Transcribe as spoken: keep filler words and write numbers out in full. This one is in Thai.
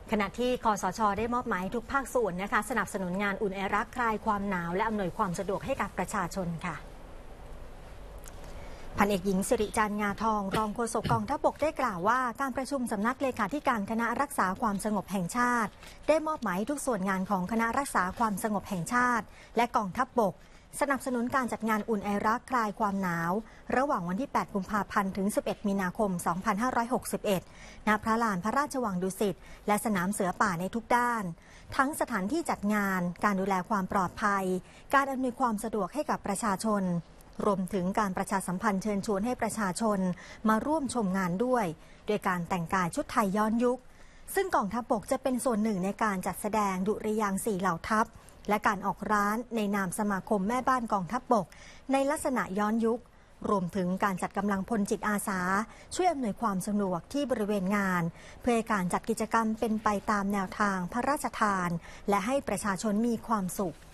ขณะที่คสช.ได้มอบหมายทุกภาคส่วนนะคะสนับสนุนงานอุ่นไอรักคลายความหนาวและอำนวยความสะดวกให้กับประชาชนค่ะพันเอกหญิงสิริจันทร์งาทองรองโฆษกกองทัพบกได้กล่าวว่าการประชุมสำนักเลขาธิการคณะรักษาความสงบแห่งชาติได้มอบหมายทุกส่วนงานของคณะรักษาความสงบแห่งชาติและกองทัพบกสนับสนุนการจัดงานอุ่นไอรักคลายความหนาวระหว่างวันที่แปดกุมภาพันธ์ถึงสิบเอ็ดมีนาคมสองพันห้าร้อยหกสิบเอ็ดณพระลานพระราชวังดุสิตและสนามเสือป่าในทุกด้านทั้งสถานที่จัดงานการดูแลความปลอดภัยการอำนวยความสะดวกให้กับประชาชนรวมถึงการประชาสัมพันธ์เชิญชวนให้ประชาชนมาร่วมชมงานด้วยโดยการแต่งกายชุดไทยย้อนยุคซึ่งกองทัพบกจะเป็นส่วนหนึ่งในการจัดแสดงดุริยางค์สี่เหล่าทัพและการออกร้านในนามสมาคมแม่บ้านกองทัพบกในลักษณะย้อนยุครวมถึงการจัดกำลังพลจิตอาสาช่วยอำนวยความสะดวกที่บริเวณงานเพื่อการจัดกิจกรรมเป็นไปตามแนวทางพระราชทานและให้ประชาชนมีความสุข